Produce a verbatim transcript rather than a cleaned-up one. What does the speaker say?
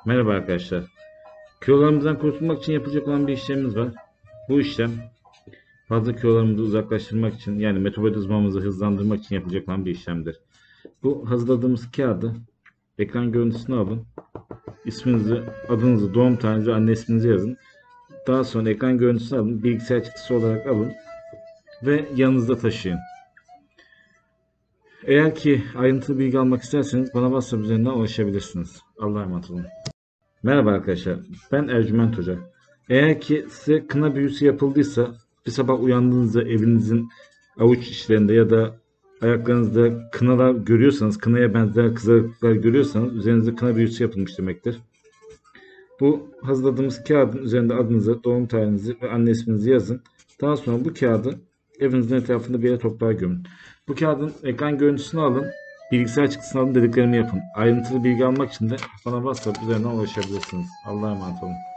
Merhaba arkadaşlar. Kilolarımızdan kurtulmak için yapılacak olan bir işlemimiz var. Bu işlem fazla kilolarımızı uzaklaştırmak için yani metabolizmamızı hızlandırmak için yapılacak olan bir işlemdir. Bu hazırladığımız kağıdı ekran görüntüsünü alın. İsminizi, adınızı, doğum tarihinizi ve anne isminizi yazın. Daha sonra ekran görüntüsünü alın. Bilgisayar çıktısı olarak alın ve yanınızda taşıyın. Eğer ki ayrıntılı bilgi almak isterseniz bana WhatsApp üzerinden ulaşabilirsiniz. Allah'a emanet olun. Merhaba arkadaşlar, ben Ercüment Hoca. Eğer ki size kına büyüsü yapıldıysa, bir sabah uyandığınızda evinizin avuç içlerinde ya da ayaklarınızda kınalar görüyorsanız, kınaya benzer kızarıklıklar görüyorsanız üzerinizde kına büyüsü yapılmış demektir. Bu hazırladığımız kağıdın üzerinde adınızı, doğum tarihinizi ve anne isminizi yazın. Daha sonra bu kağıdı evinizin etrafında bir yere toprağa gömün. Bu kağıdın ekran görüntüsünü alın, bilgisayar çıktısını alın, dediklerimi yapın. Ayrıntılı bilgi almak için de bana WhatsApp üzerinden ulaşabilirsiniz. Allah'a emanet olun.